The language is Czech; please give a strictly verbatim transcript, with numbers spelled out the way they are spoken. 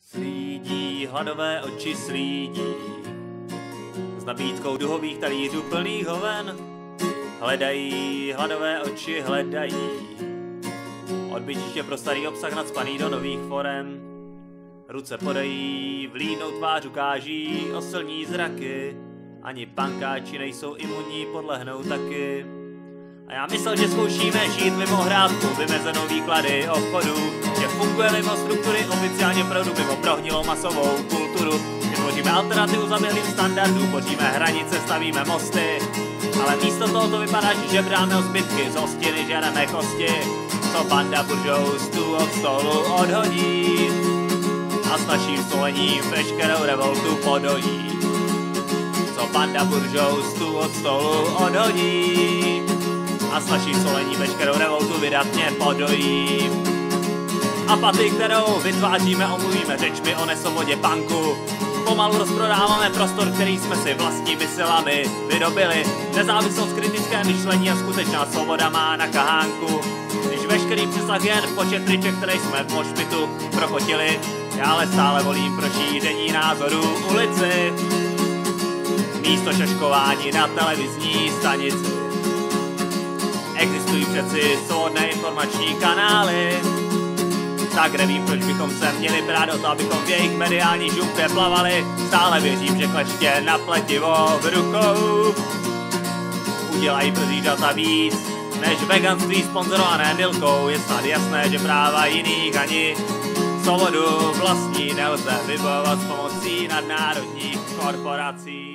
Slídí, hladové oči slídí, s nabídkou duhových talířů plných hoven. Hledají, hladové oči hledají, odbytiště pro starý obsah nadspaný do nových forem. Ruce podají, vlídnou tvář ukáží, osilní zraky, ani pankáči nejsou imunní, podlehnou taky. A já myslel, že zkoušíme žít mimo hrádku, vymezenou výklady obchodu, že funguje mimo struktury, oficiálně proudu mimo prohnilou masovou kulturu, že tvoříme alternativu zaběhlým standardům, boříme hranice, stavíme mosty, ale místo toho to vypadá, že žebráme o zbytky, z hostiny žereme kosti, co banda buržou stůl od stolu odhodí a s naším solením veškerou revoltu podojí. Co banda buržou stůl od stolu odhodí a s naší solení veškerou revoltu vydatně podojí. Apatii, kterou vytváříme, omluvíme řečmi o nesvobodě punku. Pomalu rozprodáváme prostor, který jsme si vlastními silami vydobili. Nezávislost, kritické myšlení a skutečná svoboda má na kahánku. Když veškerý přesah jen počet triček, které jsme v mošpitu propotili, já ale stále volím pro šíření názorů ulici místo šaškování na televizní stanici. Existují přeci svobodné informační kanály, tak nevím, proč bychom se měli brát o to, abychom v jejich mediální žumpě plavali. Stále věřím, že kleště na pletivo v rukou udělají pro zvířata víc než veganství sponzorované Nilkou. Je snad jasné, že práva jiných ani svobodu vlastní nelze vybojovat s pomocí nadnárodních korporací.